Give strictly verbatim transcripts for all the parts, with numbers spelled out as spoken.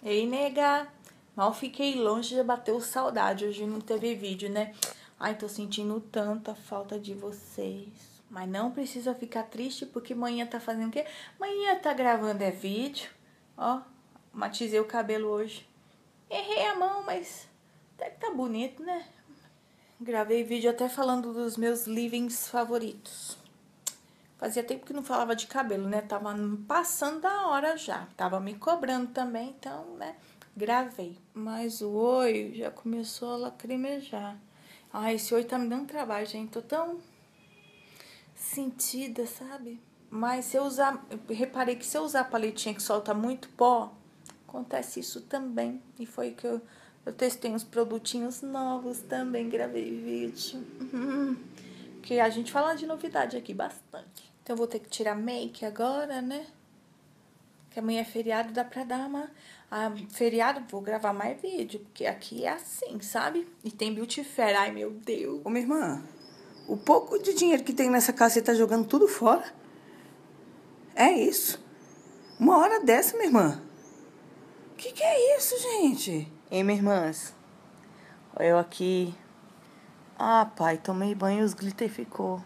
Ei, nega, mal fiquei longe, já bateu saudade. Hoje não teve vídeo, né? Ai, tô sentindo tanta falta de vocês. Mas não precisa ficar triste, porque manhã tá fazendo o quê? Manhã tá gravando é vídeo. Ó, matizei o cabelo hoje. Errei a mão, mas até que tá bonito, né? Gravei vídeo até falando dos meus livings favoritos. Fazia tempo que não falava de cabelo, né? Tava passando da hora já. Tava me cobrando também, então, né? Gravei. Mas o olho já começou a lacrimejar. Ai, esse olho tá me dando trabalho, gente. Tô tão sentida, sabe? Mas se eu usar... Eu reparei que se eu usar a paletinha que solta muito pó, acontece isso também. E foi que eu, eu testei uns produtinhos novos também. Gravei vídeo. Uhum. Que a gente fala de novidade aqui bastante. Então eu vou ter que tirar make agora, né? Que amanhã é feriado, dá pra dar uma... Ah, feriado, vou gravar mais vídeo, porque aqui é assim, sabe? E tem Beauty Fair, ai meu Deus. Ô, minha irmã, o pouco de dinheiro que tem nessa casa, você tá jogando tudo fora? É isso? Uma hora dessa, minha irmã? Que que é isso, gente? Hein, minhas irmãs? Eu aqui... Ah, pai, tomei banho e os glitter ficou.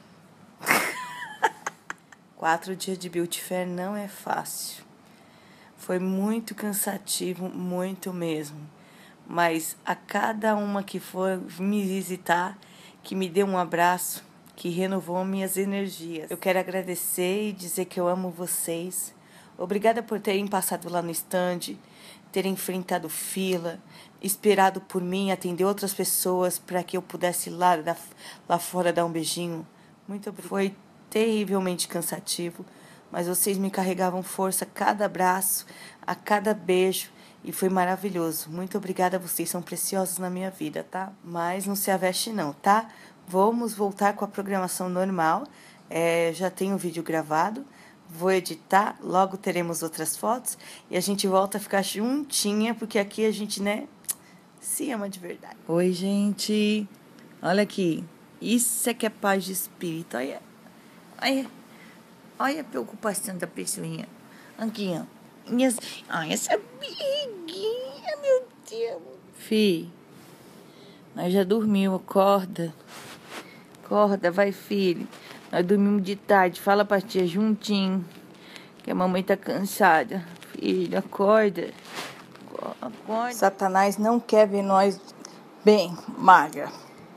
Quatro dias de Beauty Fair não é fácil. Foi muito cansativo, muito mesmo. Mas a cada uma que foi me visitar, que me deu um abraço, que renovou minhas energias. Eu quero agradecer e dizer que eu amo vocês. Obrigada por terem passado lá no stand, terem enfrentado fila, esperado por mim, atender outras pessoas para que eu pudesse ir lá, lá fora dar um beijinho. Muito obrigada. Foi terrivelmente cansativo, mas vocês me carregavam força a cada abraço, a cada beijo, e foi maravilhoso. Muito obrigada, vocês são preciosos na minha vida, tá? Mas não se aveste não, tá? Vamos voltar com a programação normal. É, já tenho o vídeo gravado, vou editar, logo teremos outras fotos, e a gente volta a ficar juntinha, porque aqui a gente, né, se ama de verdade. Oi, gente. Olha aqui. Isso é que é paz de espírito, olha. Olha, olha a preocupação da pessoinha. Aqui, ó. Minhas... Ai, essa beguinha, meu Deus. Fi, nós já dormimos, acorda. Acorda, vai, filho. Nós dormimos de tarde, fala pra tia juntinho, que a mamãe tá cansada. Filho, acorda. Acorda. Satanás não quer ver nós bem, magra.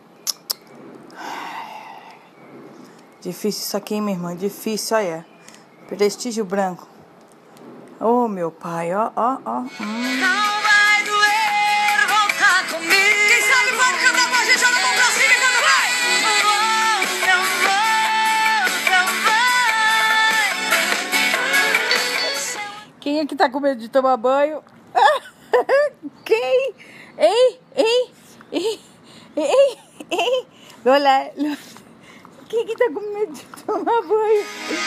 Difícil isso aqui, hein, minha irmã? Difícil, olha. Prestígio branco. Oh, meu pai, ó, ó, ó. Hum. Não vai doer voltar comigo. Quem sabe vamos cantar com a gente, olha a mão pra cima e canta, vai! Não vou, não vai. Quem é que tá com medo de tomar banho? Quem? Ei, ei, ei, ei, ei. Lola, Lola. Quem é que tá com medo de tomar banho?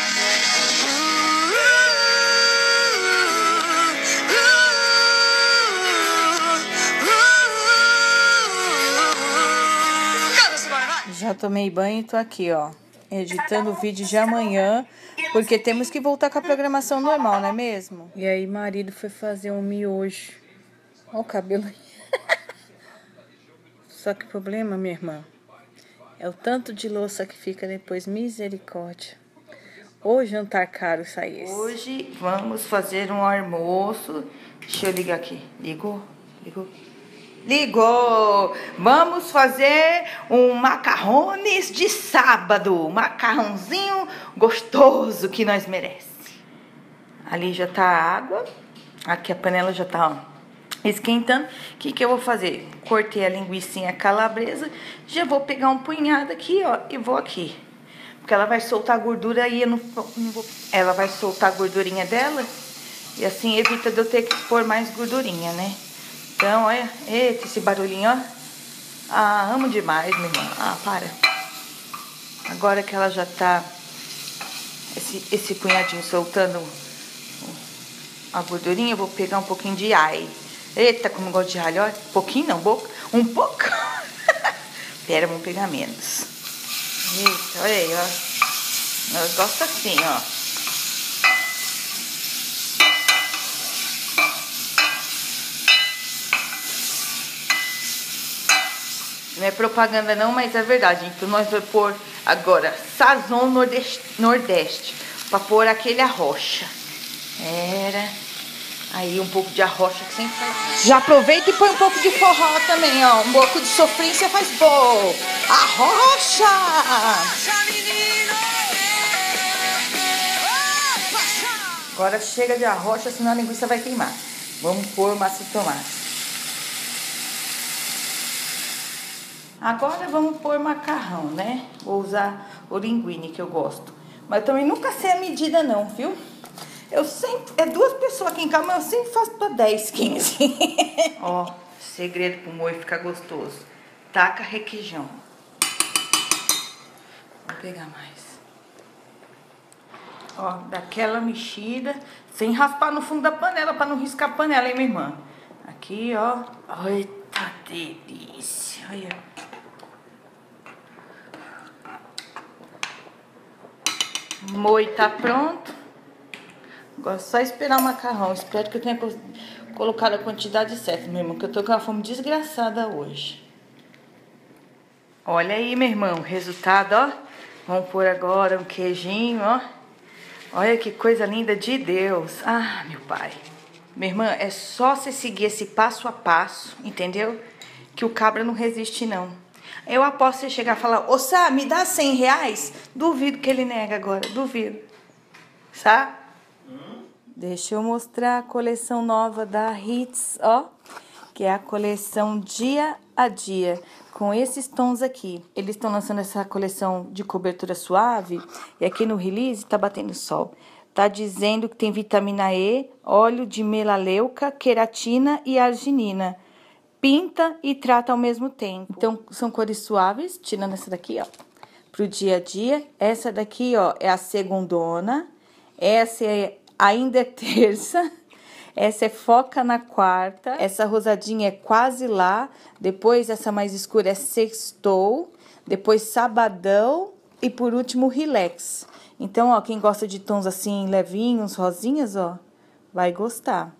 Já tomei banho e tô aqui, ó, editando o vídeo de amanhã, porque temos que voltar com a programação normal, não é mesmo? E aí, marido foi fazer um miojo. Olha o cabelo aí. Só que o problema, minha irmã, é o tanto de louça que fica depois, misericórdia. Ô jantar caro sai esse. Hoje vamos fazer um almoço. Deixa eu ligar aqui. Ligou? Ligou? Ligou! Vamos fazer um macarrones de sábado. Macarrãozinho gostoso que nós merecemos. Ali já tá a água. Aqui a panela já tá, ó, esquentando. O que que eu vou fazer? Cortei a linguicinha calabresa. Já vou pegar um punhado aqui, ó, e vou aqui. Porque ela vai soltar a gordura aí, eu não, não vou... Ela vai soltar a gordurinha dela. E assim evita de eu ter que pôr mais gordurinha, né? Então, olha, eita, esse barulhinho, ó. Ah, amo demais, minha irmã. Ah, para. Agora que ela já tá, esse, esse punhadinho soltando a gordurinha, eu vou pegar um pouquinho de alho. Eita, como eu gosto de alho, olha. Pouquinho não, boca. Um pouco. Pera, vamos pegar menos. Eita, olha aí, ó. Nós gostamos assim, ó. Não é propaganda não, mas é verdade. Então nós vamos pôr agora sazon nordeste, nordeste para pôr aquele arrocha. Era aí um pouco de arrocha que sempre faz. Já aproveita e põe um pouco de forró também, ó. Um pouco de sofrência faz bom. Arrocha! Agora chega de arrocha, senão a linguiça vai queimar. Vamos pôr massa de tomate. Agora vamos pôr macarrão, né? Vou usar o linguine que eu gosto. Mas também nunca sei a medida não, viu? Eu sempre... É duas pessoas aqui em casa, mas eu sempre faço pra dez, quinze. Ó, segredo pro molho ficar gostoso. Taca requeijão. Vou pegar mais. Ó, daquela mexida. Sem raspar no fundo da panela, pra não riscar a panela, hein, minha irmã? Aqui, ó. Eita delícia. Olha. O molho tá pronto. Agora é só esperar o macarrão. Espero que eu tenha colocado a quantidade certa, meu irmão, que eu tô com uma fome desgraçada hoje. Olha aí, meu irmão, o resultado, ó. Vamos pôr agora um queijinho, ó. Olha que coisa linda de Deus. Ah, meu pai. Minha irmã, é só você seguir esse passo a passo, entendeu? Que o cabra não resiste, não. Eu aposto você chegar e falar, ô Sá, me dá cem reais? Duvido que ele nega agora, duvido. Sá? Hum? Deixa eu mostrar a coleção nova da Hits, ó. Que é a coleção Dia a Dia, com esses tons aqui. Eles estão lançando essa coleção de cobertura suave, e aqui no release tá batendo sol. Tá dizendo que tem vitamina E, óleo de melaleuca, queratina e arginina. Pinta e trata ao mesmo tempo. Então, são cores suaves, tirando essa daqui, ó, pro dia a dia. Essa daqui, ó, é a segundona. Essa é ainda é terça. Essa é foca na quarta. Essa rosadinha é quase lá. Depois, essa mais escura é sextou. Depois, sabadão. E por último, relax. Então, ó, quem gosta de tons assim, levinhos, rosinhas, ó, vai gostar.